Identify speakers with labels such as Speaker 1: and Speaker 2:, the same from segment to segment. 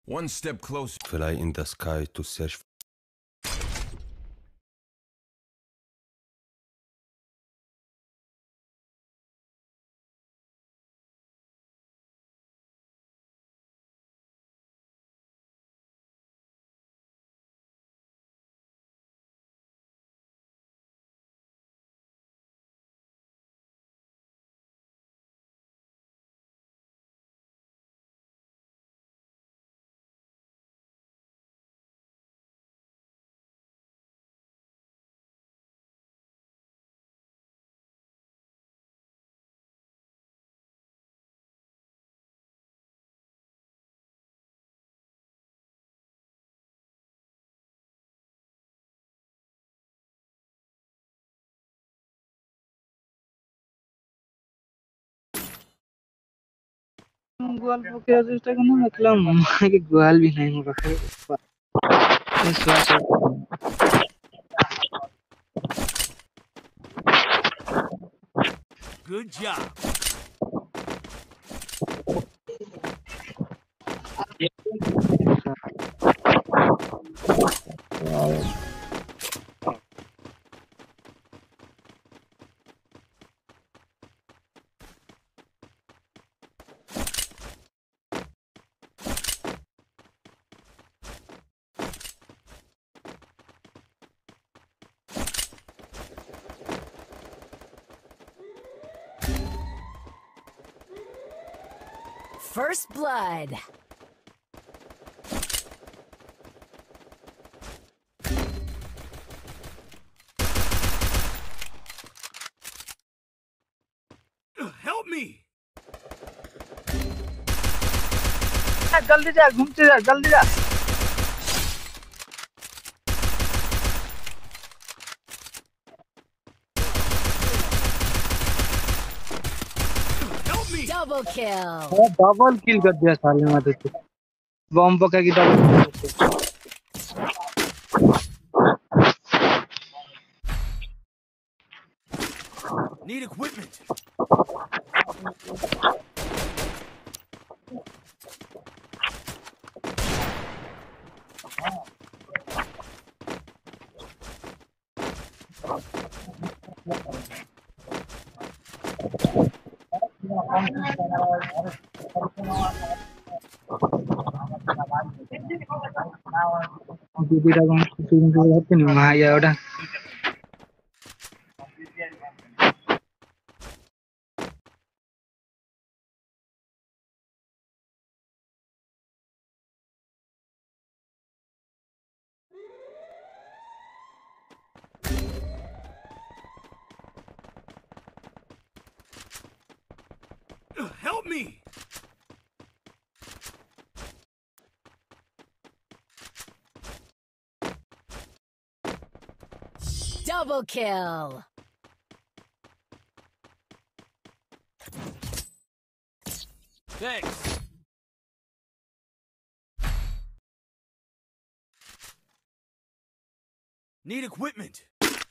Speaker 1: One step closer.
Speaker 2: Fly in the sky to search.
Speaker 3: गोल पके चेष्टा करना मतलब के गोल भी नहीं हो रखा है
Speaker 1: Good job.
Speaker 4: First blood.
Speaker 1: Help me.
Speaker 3: जल्दी जा घूमते जा जल्दी जा
Speaker 4: Double kill.
Speaker 3: डबल किल कर दिया साले ने तो बम पका की डबल
Speaker 1: Need equipment.
Speaker 3: दीदी का कौन शूटिंग के होते नहीं वहां आया उड़ा
Speaker 1: Help me.
Speaker 4: Double kill.
Speaker 1: Thanks. Need equipment.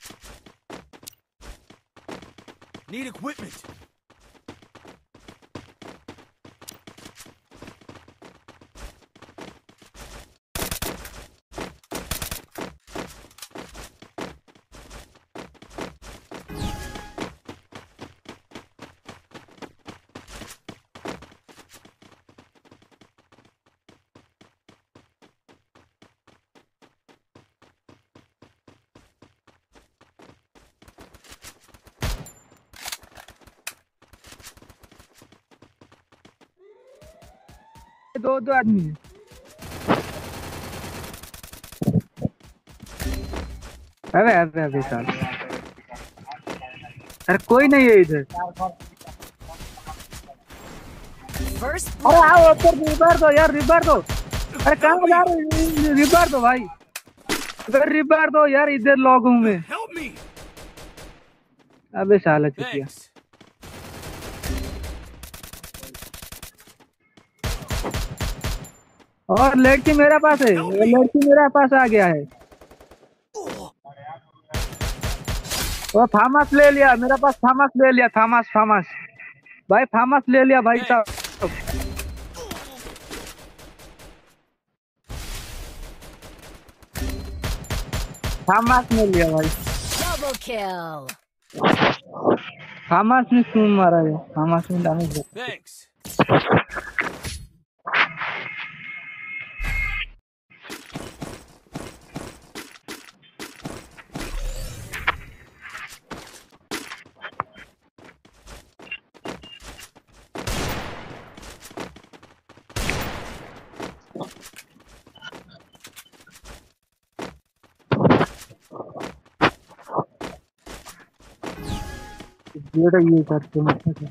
Speaker 1: Need equipment.
Speaker 3: दो दो आदमी अबे अबे अबे साल अरे कोई नहीं है इधर
Speaker 4: First
Speaker 3: अरे
Speaker 4: blood.
Speaker 3: आओ ऊपर रिवर दो यार रिवर दो अरे कहां जा रहे हो रिवर दो भाई इधर रिवर दो यार इधर लॉग हूं मैं
Speaker 1: Help me.
Speaker 3: अबे साला चुतिया
Speaker 1: Thanks.
Speaker 3: और लड़की मेरे पास है लड़की मेरे पास आ गया है वो फार्मस ले लिया मेरे पास फार्मस ले लिया फार्मस फार्मस भाई फार्मस ले लिया भाई साहब फामास में लिया भाई।
Speaker 4: Double kill.
Speaker 3: फामास में क्यों मारा है? फामास में डैमेज है।
Speaker 1: Thanks.
Speaker 3: ये करते हैं।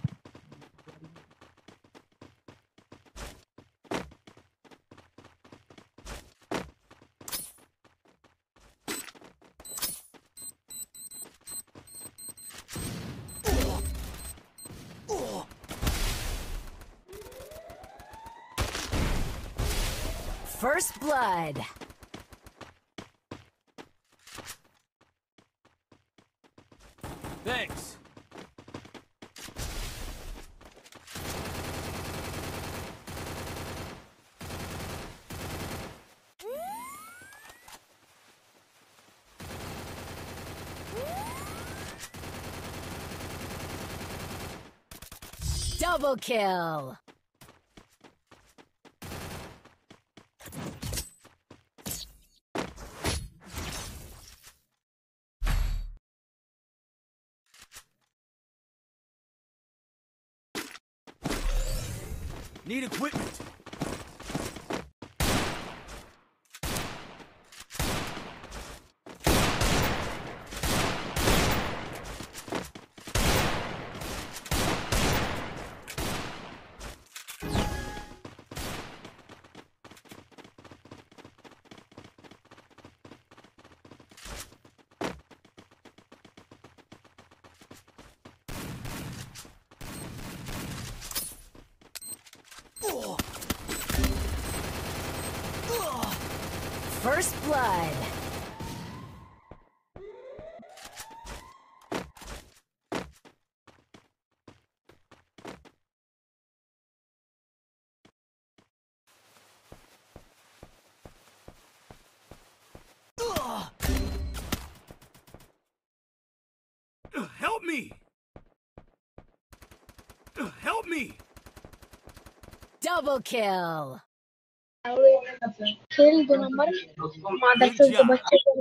Speaker 4: First blood.
Speaker 1: Thanks.
Speaker 4: Double kill.
Speaker 1: Need equipment.
Speaker 4: First blood.
Speaker 1: Help me! Help me!
Speaker 4: Double kill.
Speaker 5: खेल 2 नंबर मदरसे के बच्चे को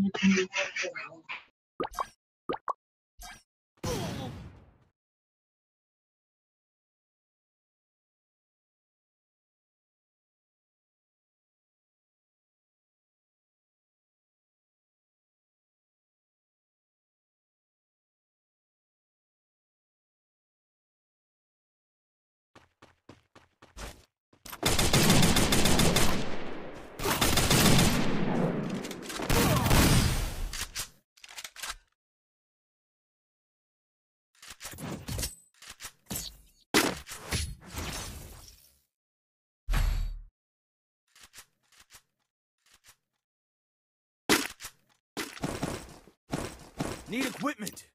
Speaker 1: Need equipment.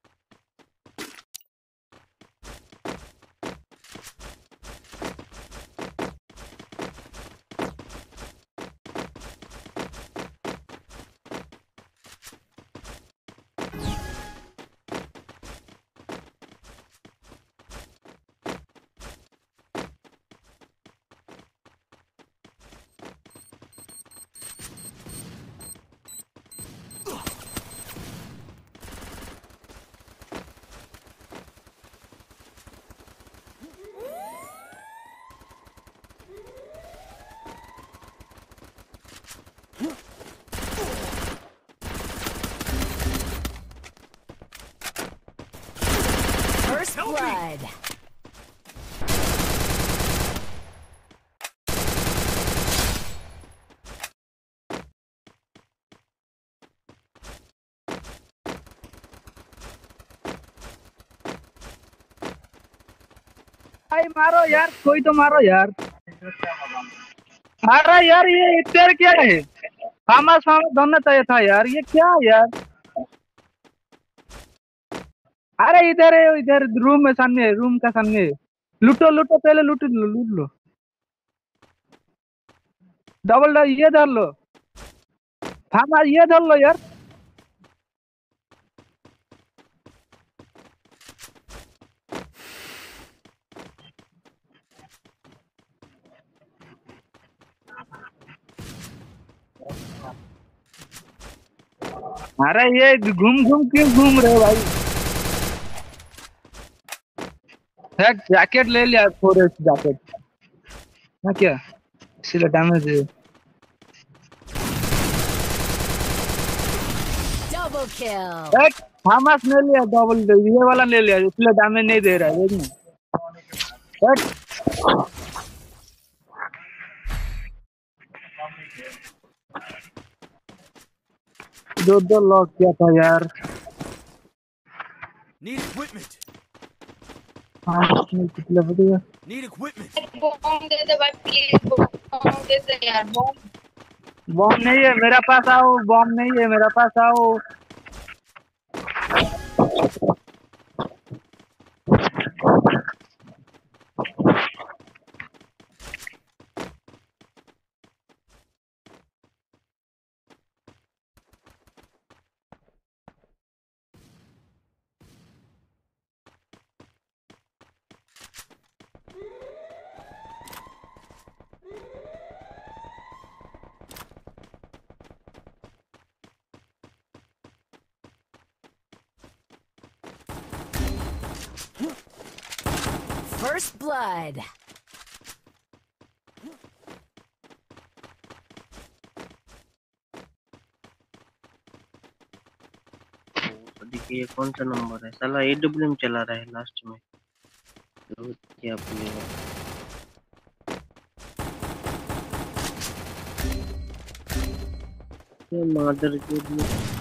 Speaker 4: First
Speaker 1: Help me.
Speaker 4: blood.
Speaker 3: भाई मारो यार, कोई तो मारो यार। अरे यार ये तेरे क्या है? फामास फामास दोनों चाहिए था यार, ये क्या है यार? अरे इधर है, इधर रूम में सामने, रूम का सामने। लूटो लूटो, पहले लूट लो, लूट लो। डबल ये धर लो, फामास ये धर लो यार। अरे ये घूम घूम क्यों घूम रहे हो भाई? जैकेट ले लिया, फॉरेस्ट जैकेट ना क्या, इसलिए डैमेज है।
Speaker 4: Double kill.
Speaker 3: हामास ने लिया डबल, ये वाला ले लिया, इसलिए डैमेज नहीं दे रहा है देखना। दो लॉक किया था यार।
Speaker 1: Need equipment.
Speaker 3: हाँ कितने बढ़िया।
Speaker 1: Need equipment.
Speaker 5: बॉम्ब दे दे भाई प्लीज, बॉम्ब दे दे यार, बॉम्ब।
Speaker 3: बॉम्ब नहीं है मेरा पास, आओ। बॉम्ब नहीं है मेरा पास, आओ।
Speaker 4: First blood.
Speaker 6: देखिए ये कौन सा नंबर है, साला AWM चला रहा है लास्ट में। तो क्या बोलेगा। ये मादर के लिए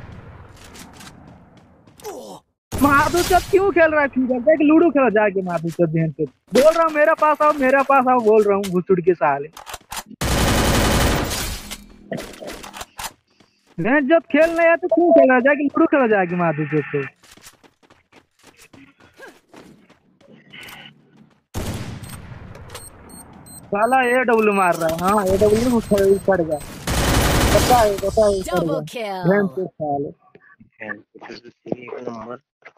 Speaker 3: माधु चौथ क्यों खेल रहा है? ठीक है देख, लूडो खेलो जाके माधु चौथ बहन से। बोल रहा हूँ मेरा पास आओ, मेरा पास आओ, बोल रहा हूँ घुसुड़ के साले। जब खेल नहीं है तो क्यों खेल रहा है? जाके लूडो खेलो जाके माधु चौथ से। साला AW मार रहा है। हाँ AW उड़ गया, पता है
Speaker 4: Double
Speaker 3: बहन
Speaker 4: kill.
Speaker 3: से साले।
Speaker 6: एक नंबर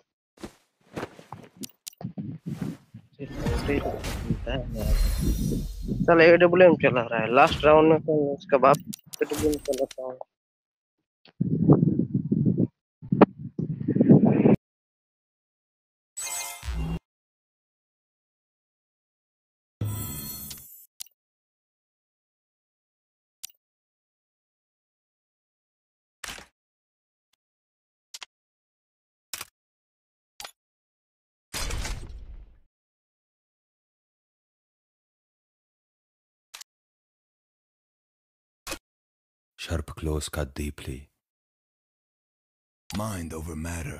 Speaker 6: साला AWM चला रहा है लास्ट राउंड में, तो उसका बाप AWM चलाता है।
Speaker 2: Sharp claws cut deeply.
Speaker 1: Mind over matter.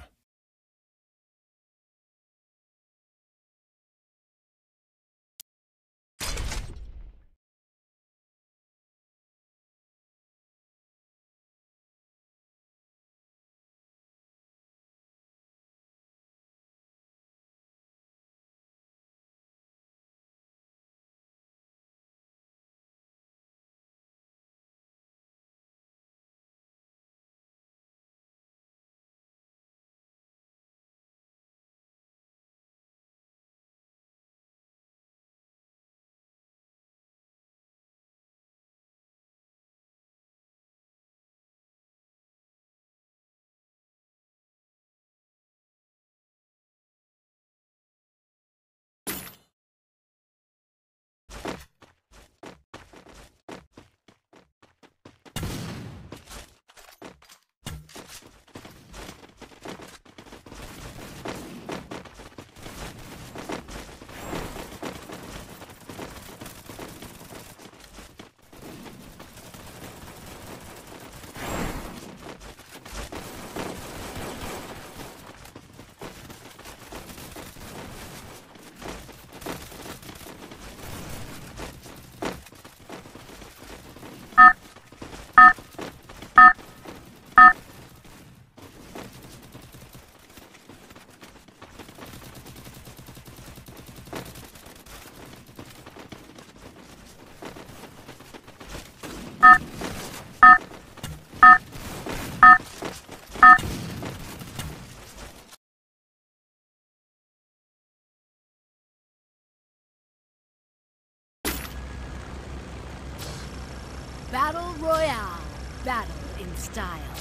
Speaker 4: Battle Royale. Battle in style.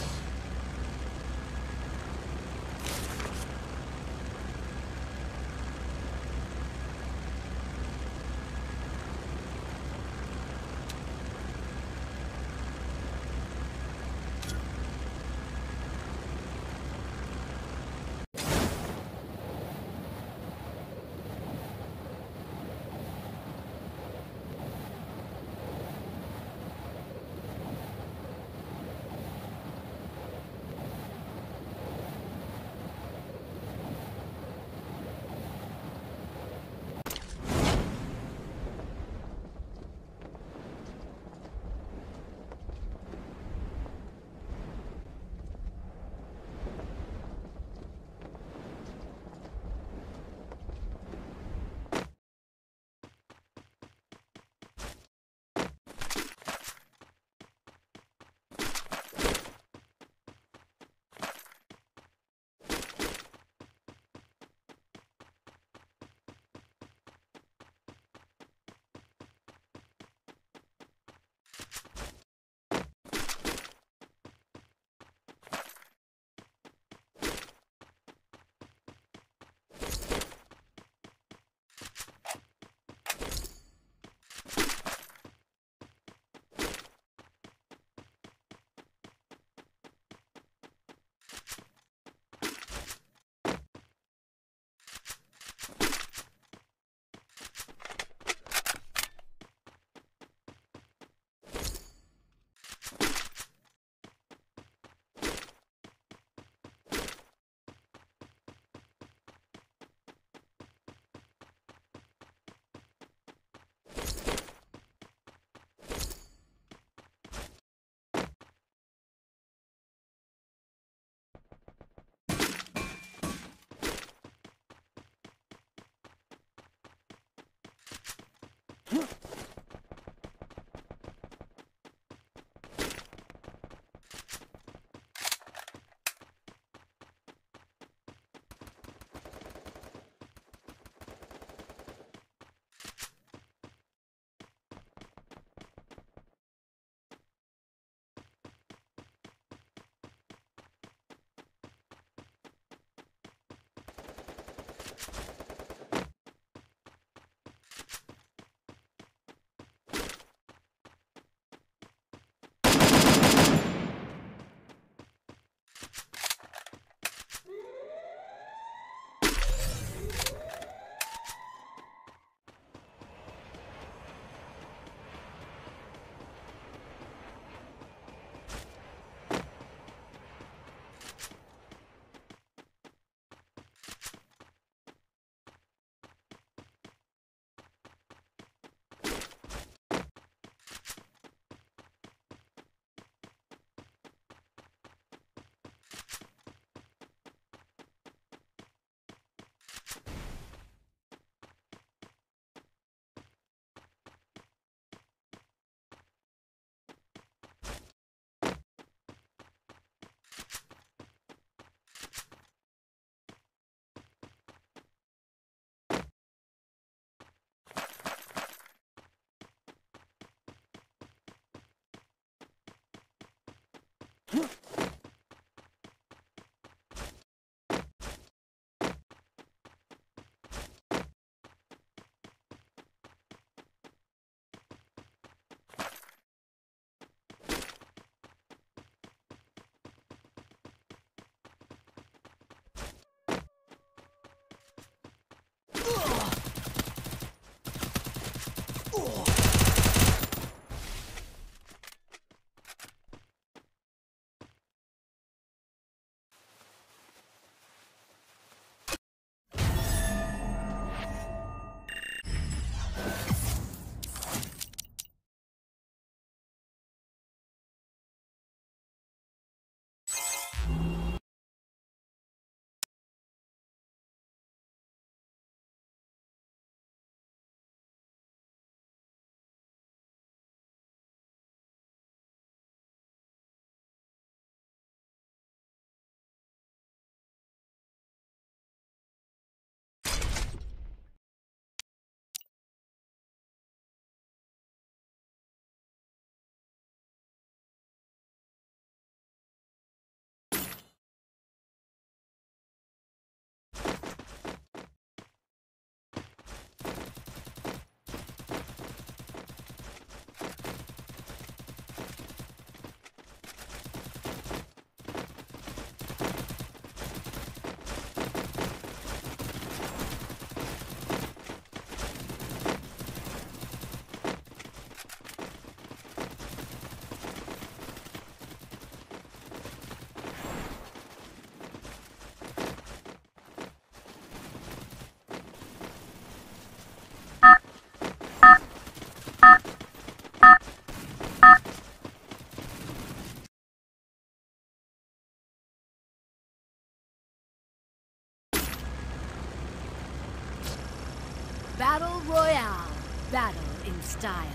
Speaker 4: Battle Royale. Battle in style.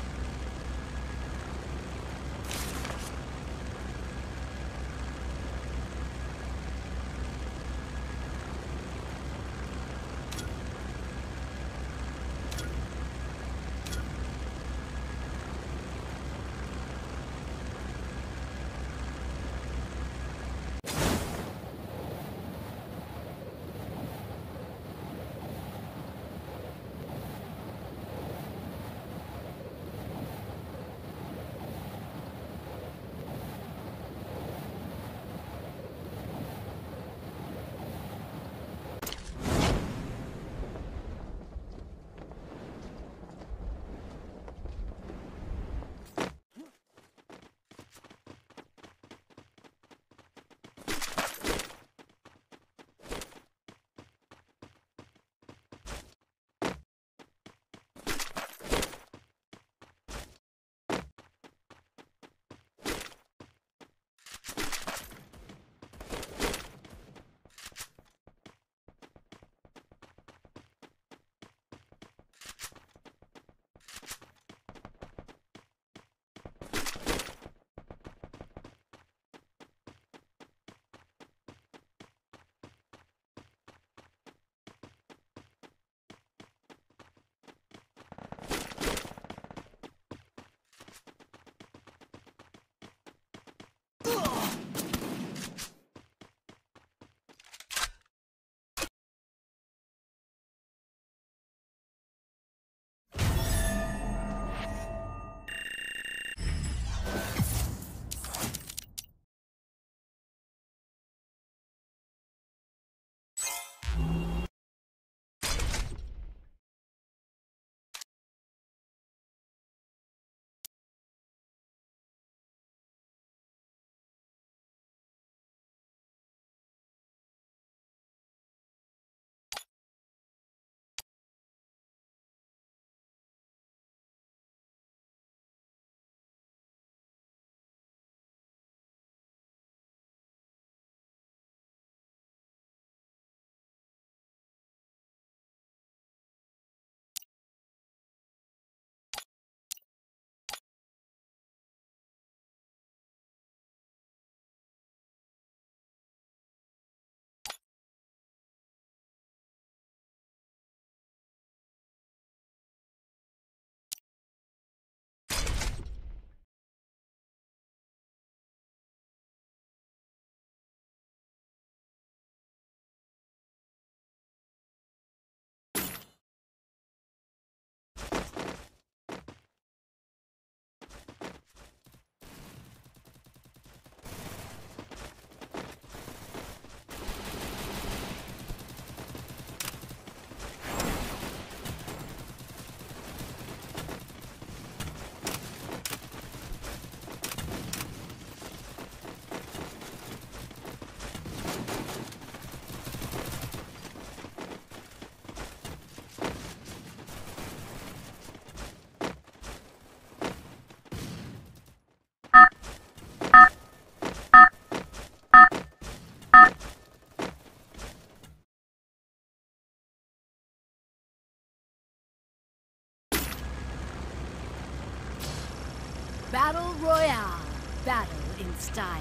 Speaker 4: Battle Royale. Battle in style.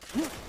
Speaker 1: Huh?